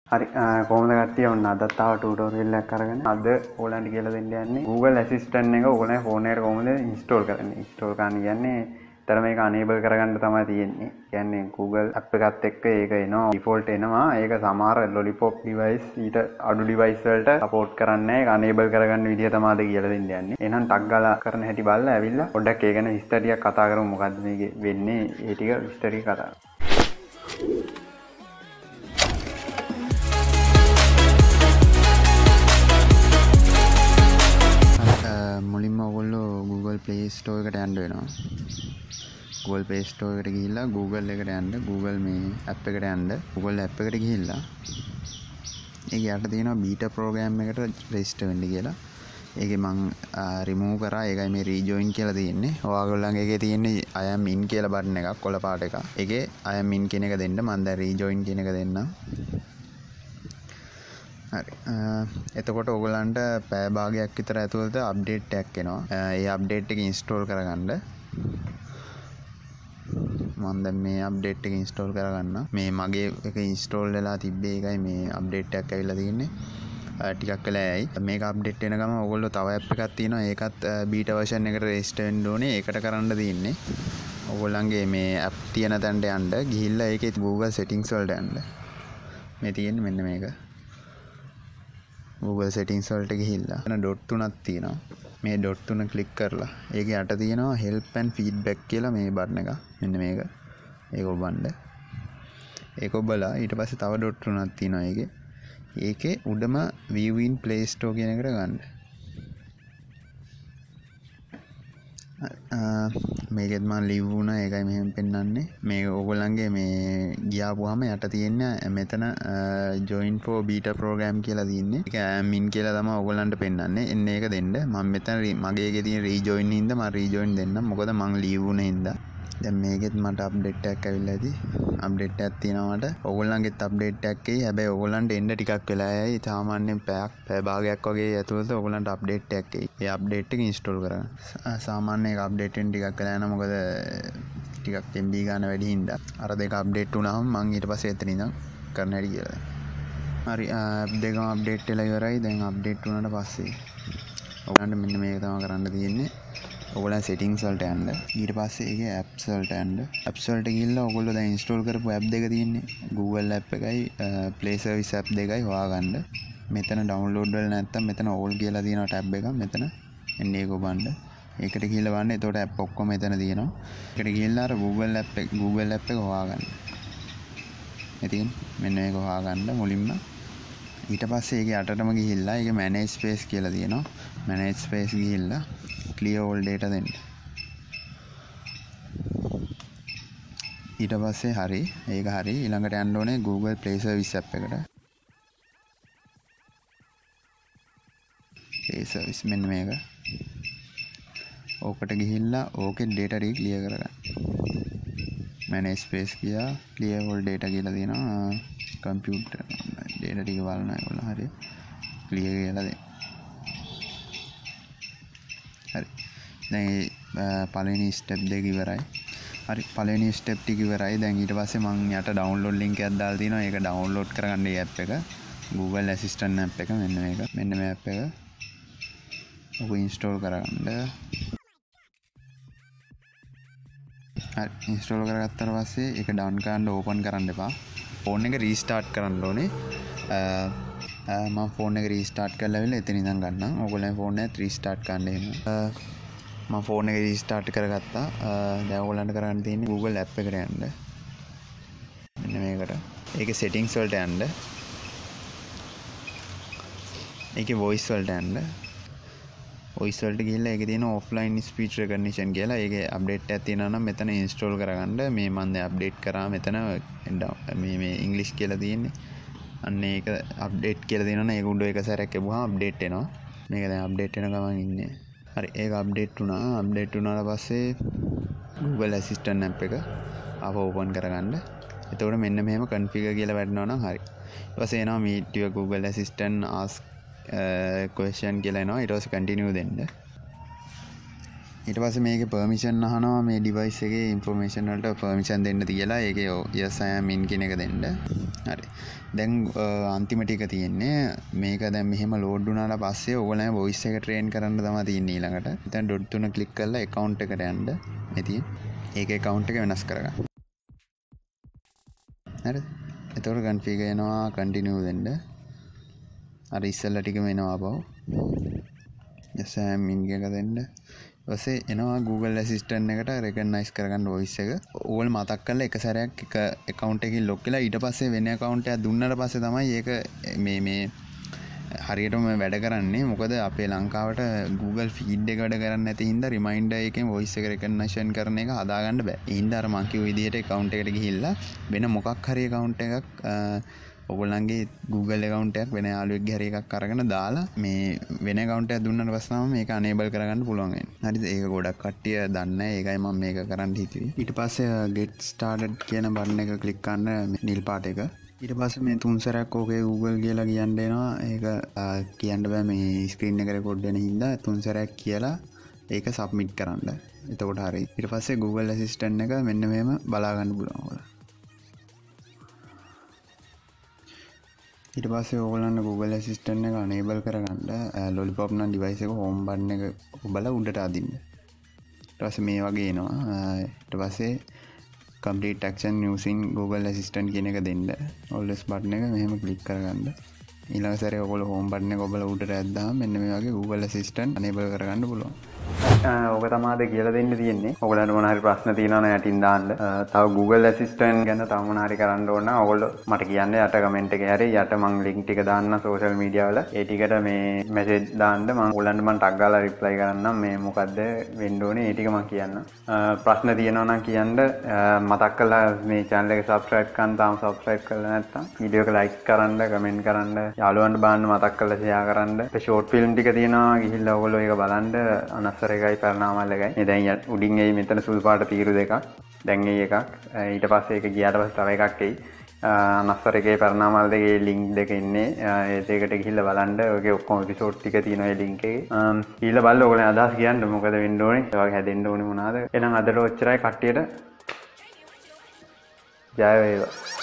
හරි කොහොමද කට්ටිය ඔන්න අදත් ආව ටියුටෝරියල් එකක් අරගෙන අද ඕගලන්ට කියලා දෙන්න යන්නේ Google Assistant එක ඕගලන්ගේ ෆෝන් එකට කොහොමද ඉන්ස්ටෝල් කරන්නේ. ඉන්ස්ටෝල් කරන්න කියන්නේ ඊතර මේක අනේබල් කරගන්න තමයි තියෙන්නේ. කියන්නේ Google app එකත් එක්ක ඒක එනවා ඩිෆෝල්ට් එනවා. ඒක සමහර lollipop device ඊට අඩු device වලට support කරන්නේ නැහැ. ඒක අනේබල් කරගන්න විදිය තමයි අද කියලා දෙන්න යන්නේ. එහෙනම් ටක් ගාලා කරන හැටි බලලා ඇවිල්ලා පොඩ්ඩක් ඒ ගැන විස්තර ටිකක් කතා කරමු. මොකද්ද මේකේ වෙන්නේ? ඒ ටික විස්තර ටික කතා කරමු. මුලින්ම ඔයගොල්ලෝ Google Play Store එකට යන්න වෙනවා. Google Play Store එකට ගිහිල්ලා Google එකට යන්න. Google මේ app එකට යන්න. Google app එකට ගිහිල්ලා ඒක යට තියෙනවා beta program එකට register වෙන්න කියලා. ඒකේ මං remove කරා. ඒකයි මේ rejoin කියලා තියෙන්නේ. ඔයාගොල්ලන්ගේ එකේ තියෙන්නේ I am in කියලා බටන් එකක් කොළ පාට එකක්. ඒකේ I am in කියන එක දෙන්න. මම දැන් rejoin කියන එක දෙන්නම්. හරි එතකොට ඔයගලන්ට පැය භාගයක් විතර ඇතුළත අප්ඩේට් එකක් එනවා. ඒ අප්ඩේට් එක ඉන්ස්ටෝල් කරගන්න. මම දැන් මේ අප්ඩේට් එක ඉන්ස්ටෝල් කරගන්න. මේ මගේ එක ඉන්ස්ටෝල් වෙලා තිබ්බේ ඒකයි මේ අප්ඩේට් එකක් ඇවිල්ලා තියෙන්නේ. ටිකක් වෙලා යයි. මේක අප්ඩේට් වෙන ගමන් ඔයගොල්ලෝ තව ඇප් එකක් තියෙනවා. ඒකත් බීටා version එකට රෙජිස්ටර් වෙන්න ඕනේ. ඒකට කරන්න තියෙන්නේ ඔයගොල්ලන්ගේ මේ ඇප් තියෙන තැනට යන්න. ගිහිල්ලා ඒකේ Google settings වලට යන්න. මේ තියෙන්නේ මෙන්න මේක. Google settings වලට ගිහිල්ලා එතන ඩොට් තුනක් තියෙනවා. මේ ඩොට් තුන ක්ලික් කරලා ඒකේ යට තියෙනවා help and feedback කියලා මේ බටන් එක. මෙන්න මේක. ඒක ඔබන්න. ඒක ඔබලා ඊට පස්සේ තව ඩොට් තුනක් තියෙනවා ඒකේ. ඒකේ උඩම view in Play Store කියන එකට ගන්න. මේකෙත් මම ලිව් වුණා. ඒකයි මෙහෙම පෙන්වන්නේ. මේක ඕගොල්ලන්ගේ මේ ගියාපුවාම යට තියෙන මෙතන join for beta program කියලා තියෙන්නේ. ඒක min කියලා තමයි ඕගොල්ලන්ට පෙන්වන්නේ. එන්න ඒක දෙන්න. මම මෙතන මගේ එකේ තියෙන rejoin හින්දා මම rejoin දෙන්නම්. මොකද මම ලිව් වුණ හින්දා. දැන් මේකෙත් මට අප්ඩේට් එකක් ඇවිල්ලා ඇති. අප්ඩේට් එකක් තියෙනවා මට. ඕගොල්ලන්ගෙත් අප්ඩේට් එකක් එයි. හැබැයි ඕගොල්ලන්ට එන්න ටිකක් වෙලා යයි. සාමාන්‍යයෙන් පැය භාගයක් වගේ ඇතුළත ඕගොල්ලන්ට අප්ඩේට් එකක් එයි. ඒ අප්ඩේට් එක ඉන්ස්ටෝල් කරගන්න. සාමාන්‍යයෙන් ඒක අප්ඩේට් වෙන්න ටිකක් වෙලා යනවා. මොකද ටිකක් MB ගන්න වැඩි හින්දා. අර දෙක අප්ඩේට් වුණාම මම ඊට පස්සේ එතන ඉඳන් කරන්න හැටි කියලා. හරි ඇප් දෙකම අප්ඩේට් වෙලා ඉවරයි. දැන් අප්ඩේට් වුණාට පස්සේ ඔයගොල්ලන්ට මෙන්න මේක තමයි කරන්න තියෙන්නේ. ඔයගොල්ලන් settings වලට යන්න. ඊට පස්සේ ඒකේ apps වලට යන්න. apps වලට ගිහිල්ලා ඔයගොල්ලෝ දැන් install කරපු app දෙක තියෙන්නේ. Google app එකයි Play Service app දෙකයි හොයාගන්න. මෙතන download වල නැත්තම් මෙතන all කියලා තියෙනවා tab එකක්. මෙතන එන්නේ ඒක ඔබන්න. ඒකට ගිහිල්ලා බලන්න. එතකොට app ඔක්කොම මෙතන තියෙනවා. ඒකට ගිහිල්ලා අර Google app එක හොයාගන්න. ඉතින් මෙන්න මේක හොයාගන්න මුලින්ම. ඊට පස්සේ ඒකේ යටටම ගිහිල්ලා ඒකේ manage space කියලා තියෙනවා. manage space ගිහිල්ලා clear all data දෙන්න. ඊට පස්සේ හරි ඒක හරි ඊළඟට යන්න ඕනේ Google Play Service app එකට. Play Service මෙන්න මේක. ඕකට ගිහිල්ලා ඕකේ data ටික clear කරගන්න. manage space කියලා clear all data කියලා තියෙනවා. computer data ටික බලන්න ඕන හරි clear කියලා දෙන්න. හරි දැන් පළවෙනි ස්ටෙප් දෙක ඉවරයි. හරි පළවෙනි ස්ටෙප් ටික ඉවරයි. දැන් ඊට පස්සේ මම යට ඩවුන්ලෝඩ් ලින්ක් එකක් දාලා තියෙනවා. ඒක ඩවුන්ලෝඩ් කරගන්න මේ app එක. Google Assistant app එක මෙන්න මේක. මෙන්න මේ app එක. ඔක ඉන්ස්ටෝල් කරගන්න. හරි ඉන්ස්ටෝල් කරගත්තාට පස්සේ ඒක ඩවුන් කරන්න ඕපන් කරන්න එපා. ෆෝන් එක රීස්ටාර්ට් කරන්න ඕනේ. මම ෆෝන් එක රීස්ටාර්ට් කරලා ඉවරලා එතන ඉඳන් ගන්නම්. ඔයගොල්ලෝ ෆෝන් එක රීස්ටාර්ට් කරන්න එහෙම. මම ෆෝන් එක රීස්ටාර්ට් කරගත්තා. දැන් ඔයගොල්ලන්ට කරන්න තියෙන්නේ Google app එකට යන්න. මෙන්න මේකට. ඒකේ settings වලට යන්න. ඒකේ voice වලට යන්න. voice වලට ගිහිල්ලා ඒකේ තියෙන offline speech recognition කියලා ඒකේ අප්ඩේට් එකක් තියෙනවා නම් මෙතන ඉන්ස්ටෝල් කරගන්න. මේ මම දැන් අප්ඩේට් කරා මෙතන මේ ඉංග්‍රීසි කියලා තියෙන්නේ. අන්න ඒක අප්ඩේට් කියලා තියෙනවනේ ඒක උඩ එක සැරයක් එපුවාම අප්ඩේට් එනවා. මේක දැන් අප්ඩේට් වෙන ගමන් ඉන්නේ. හරි ඒක අප්ඩේට් වුණා. අප්ඩේට් වුණාට පස්සේ Google Assistant app එක ආපහු ඕපන් කරගන්න. එතකොට මෙන්න මෙහෙම configure කියලා වැටෙනවා නම් හරි. ඊට පස්සේ එනවා meet your Google Assistant ask question කියලා එනවා. ඊට පස්සේ continue දෙන්න. ඊට පස්සේ මේකේ permission අහනවා මේ device එකේ information වලට permission දෙන්න තියලා ඒකේ yes I am in කියන එක දෙන්න. හරි. දැන් අන්තිම ටික තියෙන්නේ මේක දැන් මෙහෙම load වුණාට පස්සේ ඕගොල්ලෝ voice එක train කරන්න තමයි තියෙන්නේ ඊළඟට. දැන් dot 3 click කරලා account එකට යන්න. ඉතින් ඒකේ account එක වෙනස් කරගන්න. හරිද? එතකොට configure වෙනවා continue දෙන්න. අර ඉස්සෙල්ලා ටිකම එනවා අපව. yes I am in එක දෙන්න. ඊපස්සේ එනවා Google Assistant එකට recognize කරගන්න voice එක. ඕගොල්ලෝ මතක් කරලා එක සැරයක් එක account එකකින් log වෙලා ඊට පස්සේ වෙන account එකක් දුන්නාට පස්සේ තමයි ඒක මේ හරියටම වැඩ කරන්නේ. මොකද අපේ ලංකාවට Google feed එක වැඩ කරන්නේ නැති හින්දා reminder එකෙන් voice එක recognition කරන එක හදාගන්න බෑ. ඒ හින්දා අර මං කිව්ව විදිහට account එකට ගිහිල්ලා වෙන මොකක් හරි account එකක් ඔයගොල්ලන්ගේ Google account එකක් වෙන යාළුවෙක්ගේ හරි එකක් අරගෙන දාලා මේ වෙන account එකක් දුන්නාට පස්සේ තමයි මේක enable කරගන්න පුළුවන් වෙන්නේ. හරිද? ඒක ගොඩක් කට්ටිය දන්නේ නැහැ. ඒකයි මම මේක කරන්න හිතුවේ. ඊට පස්සේ get started කියන බටන් එක ක්ලික් කරන්න නිල් පාට එක. ඊට පස්සේ මේ තුන් සැරයක් ඕකේ Google කියලා කියන්න එනවා. ඒක කියන්න බෑ මේ screen එක record වෙන හින්දා තුන් සැරයක් කියලා ඒක submit කරන්න. එතකොට හරි. ඊට පස්සේ Google Assistant එක මෙන්න මෙහෙම බලා ගන්න පුළුවන් ඔයාලා. ඊට පස්සේ ඕගොල්ලන්ට Google Assistant එක enable කරගන්න lollipop නම් device එක home button එක ඔබලා උඩට අදින්න. ඊට පස්සේ මේ වගේ එනවා. ඊට පස්සේ complete action using Google Assistant කියන එක දෙන්න. always button එක මෙහෙම click කරගන්න. ඊළඟ සැරේ ඔයගොල්ලෝ home button එක ඔබලා උඩට ඇද්දාම මෙන්න මේ වගේ Google Assistant enable කරගන්න පුළුවන්. ඕක තමයි කියලා දෙන්න තියෙන්නේ. ඔයගොල්ලන්ට මොන හරි ප්‍රශ්න තියෙනවා නම් යටින් දාන්න. තව Google Assistant ගැන තව මොන හරි කරන්න ඕන නම් ඔයගොල්ලෝ මට කියන්න යට කමෙන්ට් එකේ හරි යට මම link ටික දාන්න social media වල. ඒ ටිකට මේ message දාන්න මම ඔයගොල්ලන්ට මම ටග් ගාලා reply කරන්නම් මේ මොකද්ද වෙන්න ඕනේ ඒ ටික මම කියන්නම්. ප්‍රශ්න තියෙනවා නම් කියන්න මතක් කරලා මේ channel එක subscribe කරන්න තාම subscribe කරලා නැත්නම් video එක like කරන්න comment කරන්න යාළුවන්ට බලන්න මතක් කරලා share කරන්න. ඒ short film ටික තියෙනවා ගිහිල්ලා ඔයගොල්ලෝ ඒක බලන්න අනස්සර එකයි පරණාමල් එකයි. මේ දැන් උඩින් එයි මෙතන සුදු පාට තීරු දෙකක්. දැන් එයි එකක්. ඊට පස්සේ ඒක ගියාට පස්සේ තව එකක් එයි. අනස්සර එකේ පරණාමල් දෙකේ link දෙක ඉන්නේ. ඒ දෙකට ගිහිල්ලා බලන්න. ඔයගේ ඔක්කොම episode ටික තියෙනවා ඒ link එකේ. ඊළඟ බලලා ඔයගොල්ලෝ අදහස් කියන්න මොකද වෙන්න ඕනේ. ඒ වගේ හැදෙන්න ඕනේ මොනවාද. එහෙනම් අදට ඔච්චරයි කට්ටියට. ජය වේවා.